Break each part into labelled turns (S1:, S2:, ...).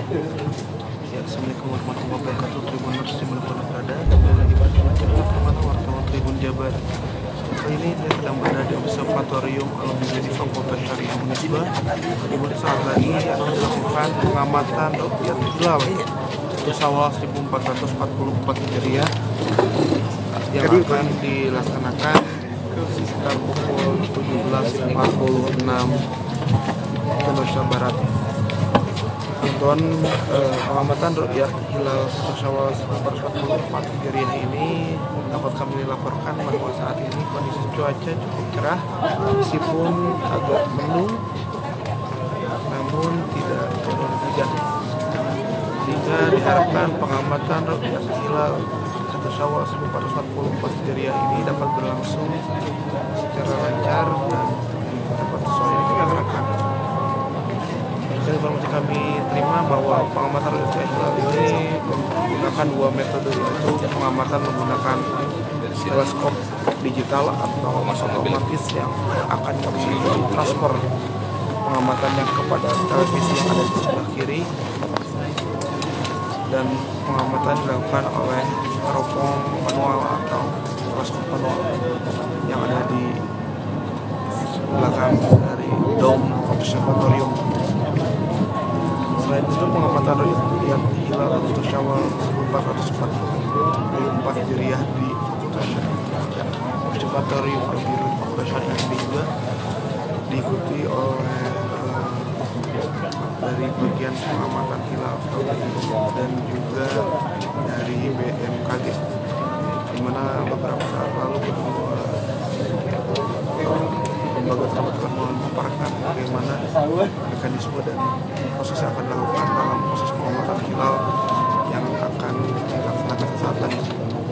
S1: Ya, Assalamualaikum warahmatullahi wabarakatuh. Tribuners dimanapun berada, kembali lagi bersama channel Permata Wartawan Tribun Jabar. Kali ini saya sedang berada di Observatorium Alumni Fakultas Syariah Unisba. Di mana saat lagi akan dilakukan pengamatan ru'yat hilal untuk Syawal 1444 Hijriah yang akan dilaksanakan sekitar pukul 17.46 Indonesia Barat. Tonton pengamatan ru'yat hilal 1 Syawal 1444 Hijriah ini dapat kami laporkan bahwa saat ini kondisi cuaca cukup cerah meskipun agak mendung, namun tidak turun hujan, sehingga diharapkan pengamatan ru'yat hilal 1 Syawal 1444 Hijriah ini dapat berlangsung secara lancar dan dapat sesuai yang diharapkan. Informasi kami terima bahwa pengamatan ru'yat hilal ini menggunakan dua metode, yaitu pengamatan menggunakan teleskop digital atau otomatis yang akan kami transfer pengamatannya kepada televisi yang ada di sebelah kiri, dan pengamatan dilakukan oleh teropong manual atau teleskop manual yang ada di belakang dari dome observatorium. Selain itu, pengamatan ru'yat hilal 1 Syawal 1444 Hijriah di Observatorium Fakultas Syariah ini juga diikuti oleh dari bagian pengamatan hilal dan juga dari BMKG, di mana beberapa saat lalu kedua lembaga tersebut telah memaparkan bagaimana mekanisme dan proses yang akan dilakukan dalam proses pengamatan hilal yang akan dilaksanakan saat lagi.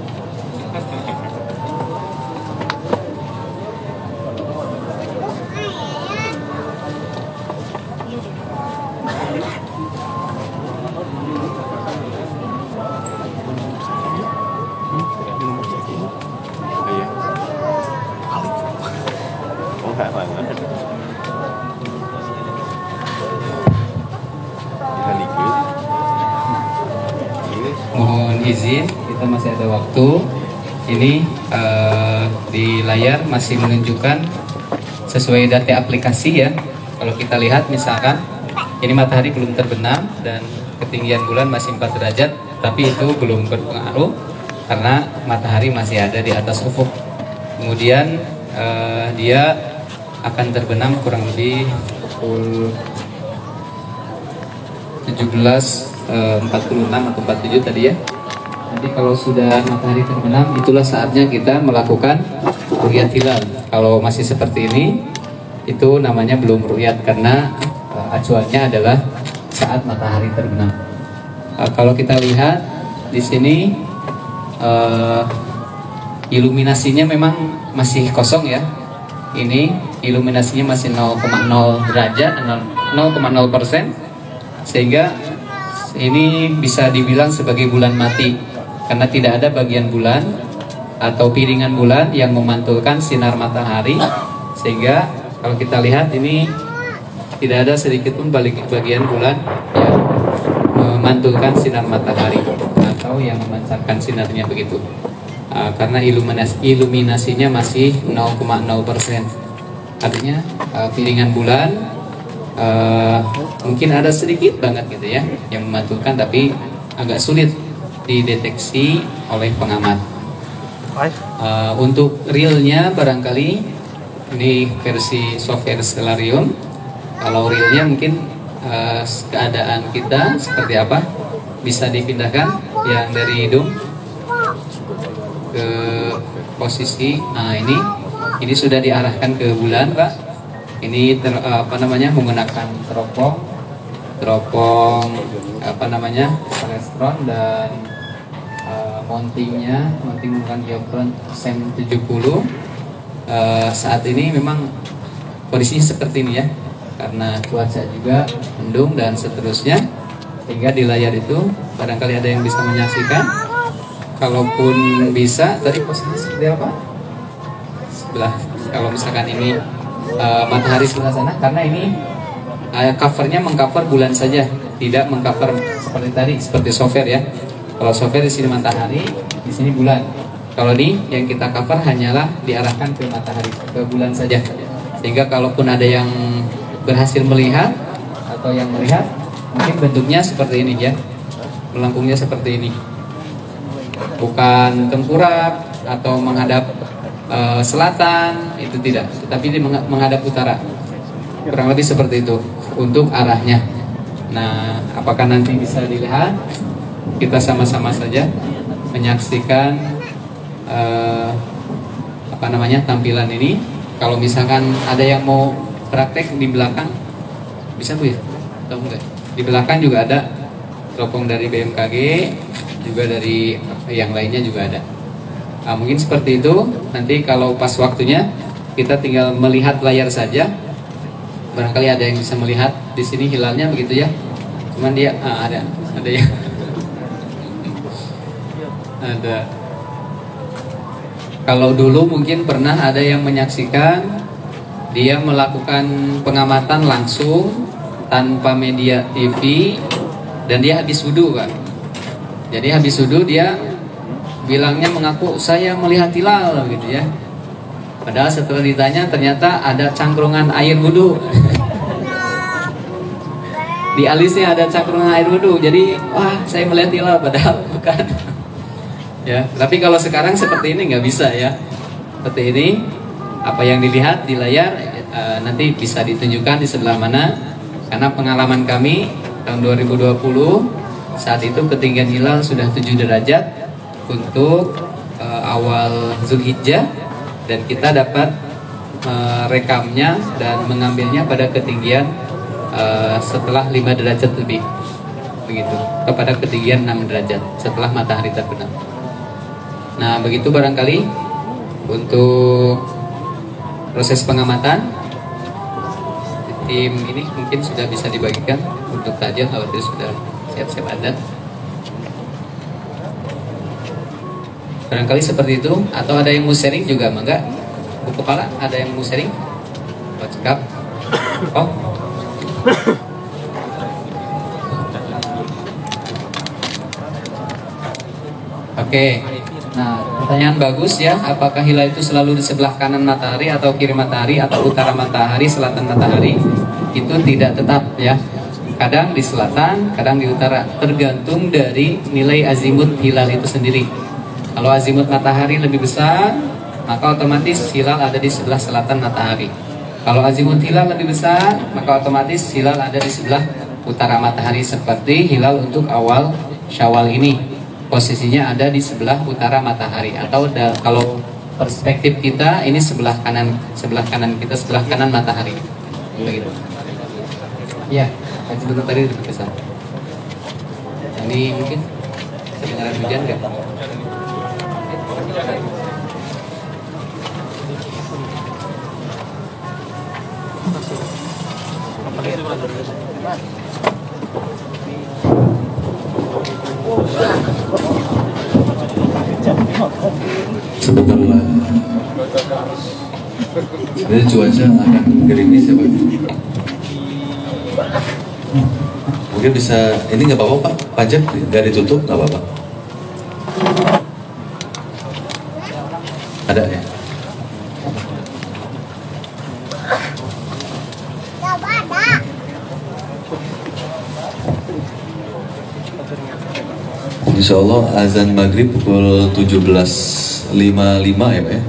S2: Mohon izin, kita masih ada waktu. Ini di layar masih menunjukkan sesuai data aplikasi ya. Kalau kita lihat misalkan ini matahari belum terbenam dan ketinggian bulan masih 4 derajat, tapi itu belum berpengaruh karena matahari masih ada di atas ufuk. Kemudian dia akan terbenam kurang lebih pukul 17.46 atau 47 tadi ya. Nanti kalau sudah matahari terbenam, itulah saatnya kita melakukan ru'yat hilal. Kalau masih seperti ini, itu namanya belum ru'yat karena acuannya adalah saat matahari terbenam. Kalau kita lihat di sini, iluminasinya memang masih kosong ya. Ini iluminasinya masih 0,0 derajat, 0,0%, sehingga ini bisa dibilang sebagai bulan mati karena tidak ada bagian bulan atau piringan bulan yang memantulkan sinar matahari, sehingga kalau kita lihat ini tidak ada sedikit pun bagian bulan yang memantulkan sinar matahari atau yang memancarkan sinarnya begitu. Karena iluminasinya masih 0,0%, artinya piringan bulan mungkin ada sedikit banget gitu ya yang memantulkan, tapi agak sulit dideteksi oleh pengamat. Untuk realnya barangkali ini versi software Stellarium. Kalau realnya mungkin keadaan kita seperti apa, bisa dipindahkan yang dari hidung ke posisi. Nah ini sudah diarahkan ke bulan, Pak. Ini menggunakan teropong celestron dan mounting menggunakan dioptron SEM 70. Saat ini memang kondisinya seperti ini ya, karena cuaca juga mendung dan seterusnya, sehingga di layar itu barangkali ada yang bisa menyaksikan. Kalaupun bisa, tadi posisinya seperti apa? Sebelah, kalau misalkan ini matahari sebelah sana, karena ini covernya mengcover bulan saja, tidak mengcover seperti tadi, seperti software ya. Kalau software di sini matahari, di sini bulan. Kalau ini yang kita cover hanyalah diarahkan ke matahari, ke bulan saja. Sehingga kalaupun ada yang berhasil melihat atau yang melihat, mungkin bentuknya seperti ini ya, melengkungnya seperti ini, bukan tengkurap atau menghadap selatan, itu tidak, tetapi ini menghadap utara, kurang lebih seperti itu untuk arahnya. Nah, apakah nanti bisa dilihat? Kita sama-sama saja menyaksikan tampilan ini. Kalau misalkan ada yang mau praktek di belakang, bisa Bu ya? Atau enggak? Di belakang juga ada teropong dari BMKG, juga dari yang lainnya juga ada. Nah, mungkin seperti itu. Nanti kalau pas waktunya kita tinggal melihat layar saja. Barangkali ada yang bisa melihat di sini hilalnya begitu ya. Cuman dia ada ya. Ada. Kalau dulu mungkin pernah ada yang menyaksikan dia melakukan pengamatan langsung tanpa media TV dan dia habis wudhu kan. Jadi habis wudhu dia bilangnya mengaku saya melihat hilal gitu ya. Padahal setelah ditanya ternyata ada cangkrungan air wudhu. Di alisnya ada cangkrungan air wudhu. Jadi wah saya melihat hilal padahal bukan. Ya, tapi kalau sekarang seperti ini nggak bisa ya. Seperti ini, apa yang dilihat di layar nanti bisa ditunjukkan di sebelah mana. Karena pengalaman kami tahun 2020 saat itu ketinggian hilal sudah 7 derajat untuk awal Zulhijjah, dan kita dapat rekamnya dan mengambilnya pada ketinggian setelah 5 derajat lebih, begitu, kepada ketinggian 6 derajat setelah matahari terbenam. Nah, begitu barangkali untuk proses pengamatan. Tim ini mungkin sudah bisa dibagikan untuk takjil, khawatir sudah siap-siap ada. Barangkali seperti itu, atau ada yang mau sharing juga, mangga. Bu Kepala, ada yang mau sharing? Oh, cekap. Oh. Oke. Nah, pertanyaan bagus ya. Apakah hilal itu selalu di sebelah kanan matahari atau kiri matahari atau utara matahari, selatan matahari? Itu tidak tetap ya. Kadang di selatan, kadang di utara. Tergantung dari nilai azimut hilal itu sendiri. Kalau azimut matahari lebih besar, maka otomatis hilal ada di sebelah selatan matahari. Kalau azimut hilal lebih besar, maka otomatis hilal ada di sebelah utara matahari. Seperti hilal untuk awal Syawal ini, posisinya ada di sebelah utara matahari. Atau kalau perspektif kita ini sebelah kanan kita, sebelah kanan matahari. Begitu. Ya, sebentar tadi lebih besar. Ini mungkin kedengaran hujan nggak?
S3: Sebetulnya ini cuaca agak gerimis ya Pak. Mungkin bisa, ini nggak apa-apa Pak, pajak nggak ditutup nggak apa-apa. Ada ya? Insya Allah azan maghrib pukul 17.55 ya Pak ya.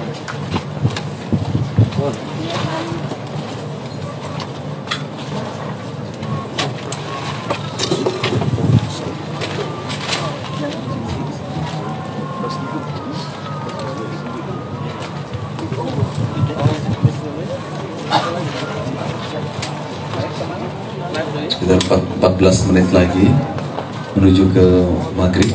S3: Sekitar 14 menit lagi menuju ke maghrib.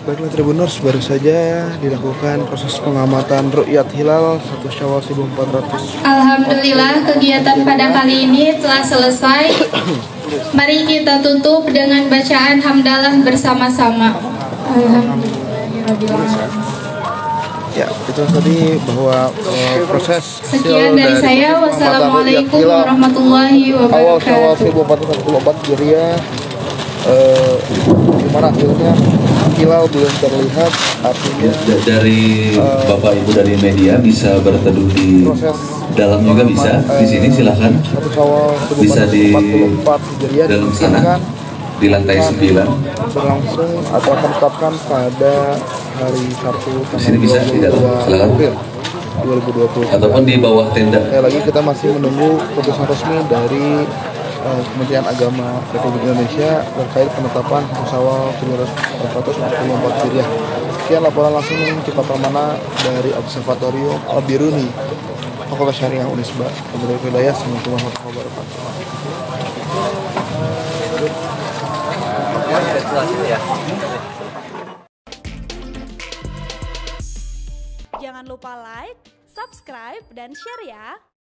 S1: Baiklah Tribuners, baru saja dilakukan proses pengamatan ru'yat hilal 1 Syawal 1400.
S4: Alhamdulillah, kegiatan pada kali ini telah selesai. Mari kita tutup dengan bacaan hamdalah bersama-sama. Alhamdulillah.
S1: Ya, itu tadi bahwa proses
S4: Sekian dari saya. Wassalamualaikum warahmatullahi
S1: awal Syawal
S4: wabarakatuh.
S1: 1444 Hijriah, gimana hasilnya? Hilal belum terlihat, artinya
S3: Dari Bapak Ibu dari media bisa berteduh di dalam juga bisa. Di sini silahkan.
S1: 1 Syawal
S3: Bisa di
S1: 1444 Hijriah
S3: dalam sana
S1: diizinkan
S3: di lantai 9.
S1: berlangsung atau akan ditetapkan pada hari Sabtu
S3: Di sini bisa di dalam.
S1: 22
S3: Silakan.
S1: April 2020.
S3: Ataupun di bawah tenda.
S1: Sekali lagi kita masih menunggu keputusan resmi dari Kementerian Agama Republik Indonesia terkait penetapan Syawal 1444 Hijriah. Sekian laporan langsung Cipta Pramana dari Observatorium Al-Biruni, Fakultas Syariah Unisba. Wabillahi hidayah. Assalamualaikum warahmatullahi wabarakatuh.
S5: Jangan lupa like, subscribe, dan share ya.